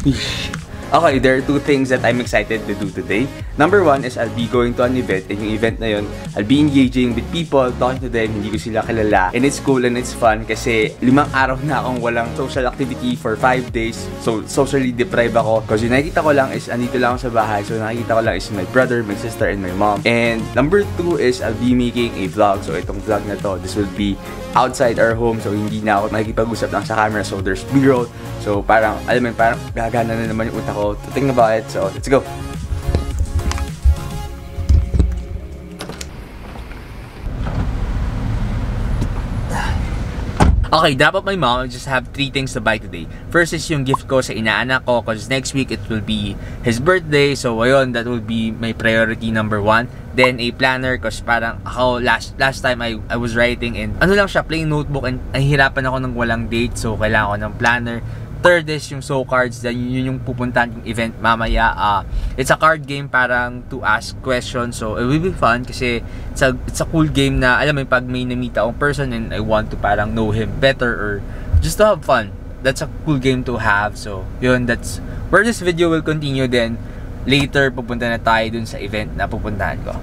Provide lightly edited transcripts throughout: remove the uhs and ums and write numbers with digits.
Okay, there are two things that I'm excited to do today. Number one is I'll be going to an event, and yung event na yun, I'll be engaging with people, talking to them, hindi ko sila kilala. And it's cool and it's fun kasi 5 araw na akong walang social activity for 5 days. So, socially deprived ako. Kasi yung nakikita ko lang is, andito lang ako sa bahay. So, nakikita ko lang is my brother, my sister, and my mom. And number two is I'll be making a vlog. So, itong vlog na to, this will be outside our home. So, hindi na ako makikipag-usap lang sa camera. So, there's B-roll. So, parang, alam mo, parang gagana na naman yung utak ko to think about it. So, let's go! Okay, drop off my mom. I just have 3 things to buy today. First is yung gift ko sa inaanak ko because next week it will be his birthday. So, ayun, that will be my priority number 1. Then, a planner because parang ako last time I was writing and ano lang siya, plain notebook and nahihirapan ako ng walang date. So, kailangan ko ng planner. Third is yung show cards, then yun yung pupuntahan yung event mamaya. It's a card game parang to ask questions, so it will be fun kasi it's a cool game na alam mo pag may na-meet akong person and I want to parang know him better or just to have fun. That's a cool game to have. So yun, that's where this video will continue. Then later pupunta na tayo dun sa event na pupuntahan ko.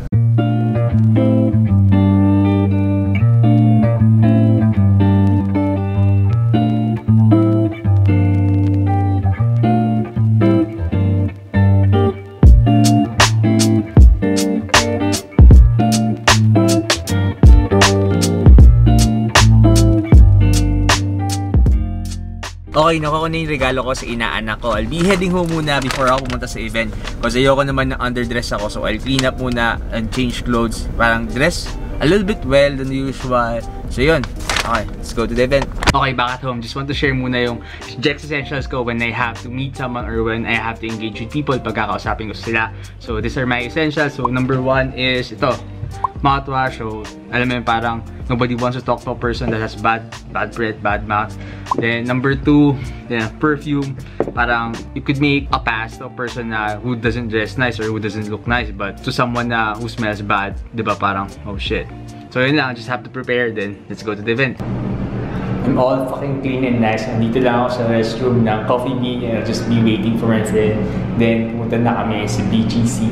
Okay, nakuha ko na yung regalo ko sa inaanak ko. I'll be heading home muna before ako pumunta sa event kasi ayoko naman na underdress ako. So I'll clean up muna and change clothes. Parang dress a little bit well than usual. So yun. Okay, let's go to the event. Okay, back at home. Just want to share muna yung Jex essentials ko when I have to meet someone or when I have to engage with people pagkakausapin ko sila. So these are my essentials. So number 1 is ito. Mouthwash. So alam mo yun, parang nobody wants to talk to a person that has bad breath, bad mouth. Then number 2, yeah, perfume. Parang you could make a pass to a person who doesn't dress nice or who doesn't look nice, but to someone who smells bad, diba, parang oh shit. So yun lang, just have to prepare. Then let's go to the event. I'm all fucking clean and nice. Nandito lang ako sa restroom ng Coffee Bean and I'll just be waiting for my friend. Then pumunta na kami sa BGC.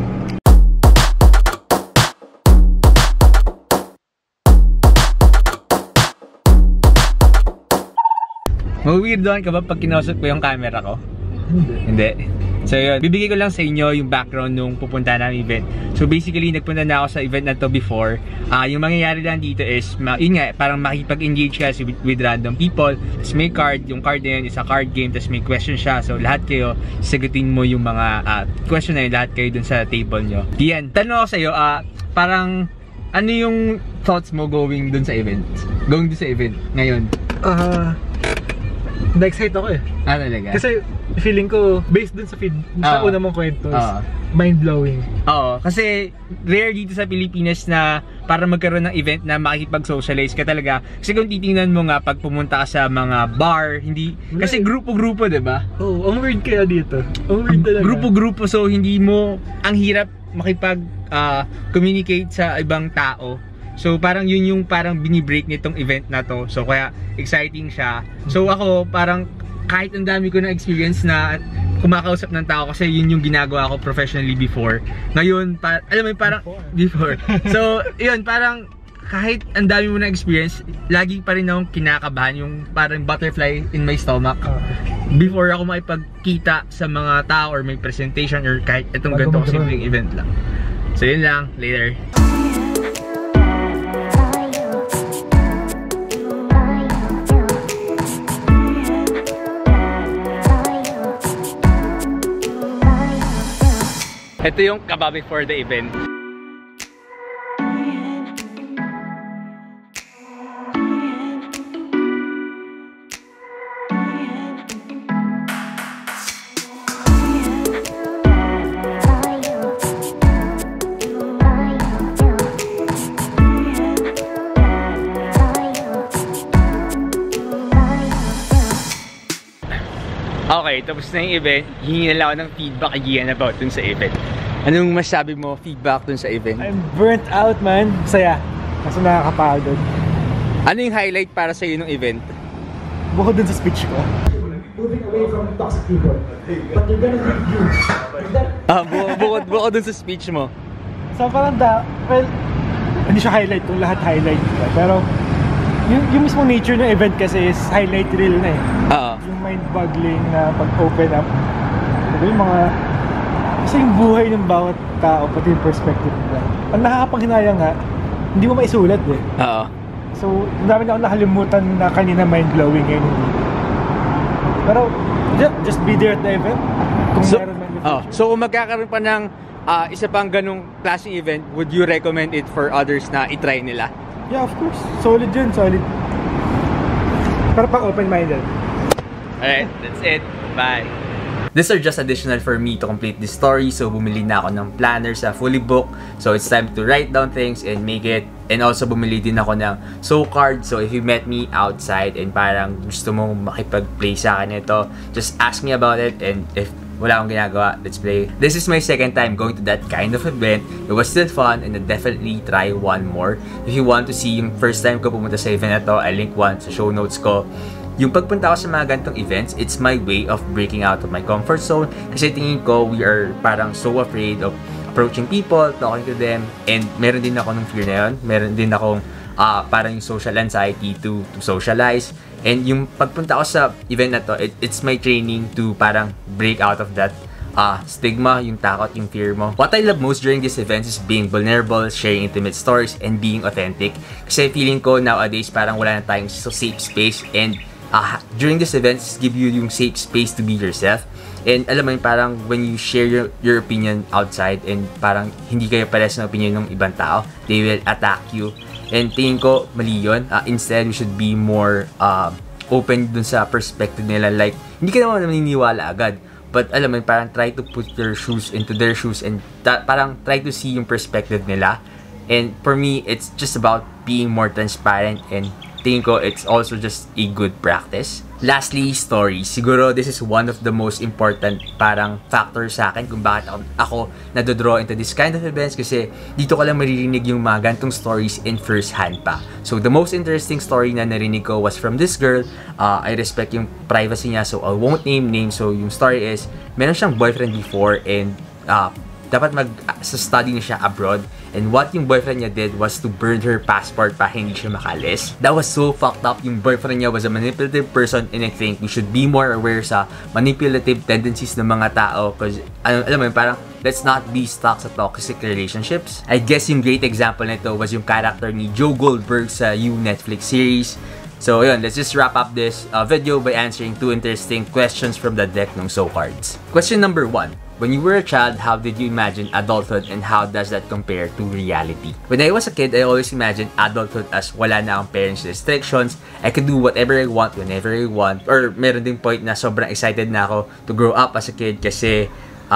Mag-weird doon ka ba pag kinausap ko yung camera ko? Hindi. So yun, bibigay ko lang sa inyo yung background nung pupunta namin event. So basically, nagpunta na ako sa event na to before. Yung mangyayari lang dito is, yun nga, parang makipag-engage ka with random people. Tapos may card, yung card na yun is a card game, tapos may question siya. So lahat kayo, sagutin mo yung mga question na yun, lahat kayo dun sa table nyo. Yan, tanong ako sa iyo, parang ano yung thoughts mo going dun sa event? Going dun sa event ngayon? Na-excite ako eh. Talaga? Kasi feeling ko, based dun sa sa una mong kwento, mind-blowing. Oo, kasi rare dito sa Pilipinas na para magkaroon ng event na makikipag-socialize ka talaga. Kasi kung titingnan mo nga, pag pumunta ka sa mga bar, hindi, kasi grupo-grupo, diba? Oo, ang weird kaya dito. Ang weird talaga. Grupo-grupo, so hindi mo, ang hirap makipag-communicate sa ibang tao. So parang yun yung parang binibreak nitong event na to. So kaya exciting siya. So ako parang kahit ang dami ko na experience na kumakausap ng tao kasi yun yung ginagawa ko professionally before. Ngayon, alam mo parang before. So yun, parang kahit ang dami mo na experience, lagi pa rin akong kinakabahan, yung parang butterfly in my stomach. Before ako makipagkita sa mga tao or may presentation or kahit itong ganito simpleng event lang. So yun lang, later. Ito yung kaba before the event. Okay, tapos na yung event. Hihingi na lang ako ng feedback again about dun sa event. Anong masabi mo, feedback dun sa event? I'm burnt out, man. Saya. Kasi nakakapagod. Ano yung highlight para sa'yo ng event? Bukod dun sa speech ko. moving away from toxic people. But they're gonna need you. Bukod dun sa speech mo. So parang well, hindi siya highlight kung lahat highlight. Diba? Pero yung mismo nature ng event kasi is highlight reel na eh. Yung mind-boggling na pag-open up. Diba yung mga... Kasi yung buhay ng bawat tao, pati yung perspective nila. Ang nakakapanghinayang nga, hindi mo maisulat eh. So, ang dami na akong nakalimutan na kanina mind-blowing ngayon. Pero, just be there at the event. Kung meron man. So, kung magkakaroon pa ng isa pang ganung klaseng event, would you recommend it for others na itry nila? Yeah, of course. Solid yun, solid. Pero pang open-minded. Alright, that's it. Bye. These are just additional for me to complete this story. So, bumili na ako ng planner sa Fully Book. So, it's time to write down things and make it. And also, bumili din ako ng card. So, if you met me outside and parang gusto mong makipag-play sa akin ito, just ask me about it. And if wala akong ginagawa, let's play. This is my second time going to that kind of event. It was still fun and I'll definitely try one more. If you want to see yung first time ko pumunta sa event na to, I'll link one sa show notes ko. Yung pagpunta ko sa mga ganitong events, it's my way of breaking out of my comfort zone. Kasi tingin ko, we are parang so afraid of approaching people, talking to them. And meron din ako ng fear na yun. Meron din akong parang yung social anxiety to socialize. And yung pagpunta ko sa event na to, it's my training to parang break out of that stigma, yung takot, yung fear mo. What I love most during these events is being vulnerable, sharing intimate stories, and being authentic. Kasi feeling ko nowadays parang wala na tayong safe space. And during these events, give you yung safe space to be yourself. And alam mo yun, parang when you share your opinion outside and parang hindi kayo pares ng opinion ng ibang tao, they will attack you. And tingin ko, mali yun. Instead, we should be more open dun sa perspective nila. Like, hindi ka naman naniniwala agad. But alam mo yun, parang try to put your shoes into their shoes and parang try to see yung perspective nila. And for me, it's just about being more transparent and tingin ko it's also just a good practice. Lastly, stories. Siguro this is one of the most important parang factors sa akin kung bakit ako nadodraw into this kind of events kasi dito ko lang maririnig yung mga gantong stories in first hand pa. So the most interesting story na narinig ko was from this girl. I respect yung privacy niya so I won't name names. So yung story is meron siyang boyfriend before and dapat mag-study na siya abroad. And what yung boyfriend niya did was to burn her passport para hindi siya makalis. That was so fucked up. Yung boyfriend niya was a manipulative person and I think we should be more aware sa manipulative tendencies ng mga tao because, alam mo yun, parang let's not be stuck sa toxic relationships. I guess yung great example nito was yung character ni Joe Goldberg sa Netflix series. So yun, let's just wrap up this video by answering two interesting questions from the deck ng cards. Question number 1. When you were a child, how did you imagine adulthood and how does that compare to reality? When I was a kid, I always imagined adulthood as wala na akong parents' restrictions. I could do whatever I want, whenever I want. Or meron ding point na sobrang excited na ako to grow up as a kid kasi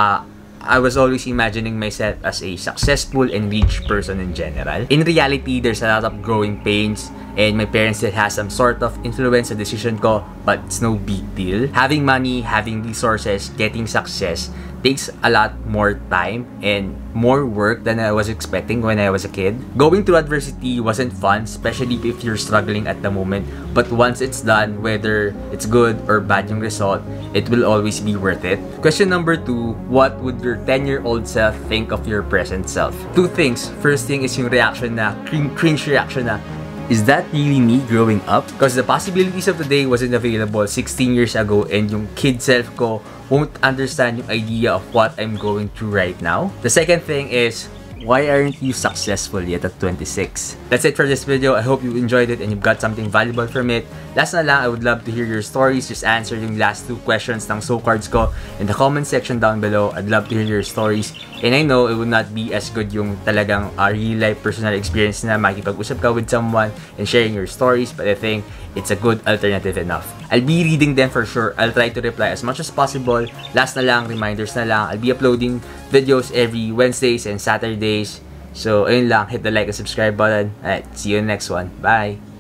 I was always imagining myself as a successful and rich person in general. In reality, there's a lot of growing pains and my parents still has some sort of influence sa decision ko, but it's no big deal. Having money, having resources, getting success takes a lot more time and more work than I was expecting when I was a kid. Going through adversity wasn't fun, especially if you're struggling at the moment. But once it's done, whether it's good or bad yung result, it will always be worth it. Question number 2, what would your 10-year-old self think of your present self? Two things. First thing is yung reaction na, cringe reaction na, is that really me growing up? Because the possibilities of today wasn't available 16 years ago and yung kid self ko won't understand yung idea of what I'm going through right now. The second thing is, why aren't you successful yet at 26? That's it for this video. I hope you enjoyed it and you've got something valuable from it. Last na lang, I would love to hear your stories. Just answer yung last 2 questions ng cards ko in the comment section down below. I'd love to hear your stories. And I know it would not be as good yung talagang real life personal experience na makipag-usap ka with someone and sharing your stories, but I think it's a good alternative enough. I'll be reading them for sure. I'll try to reply as much as possible. Last na lang, reminders na lang. I'll be uploading videos every Wednesdays and Saturdays. So, ayun lang. Hit the like and subscribe button. Alright, see you in the next one. Bye!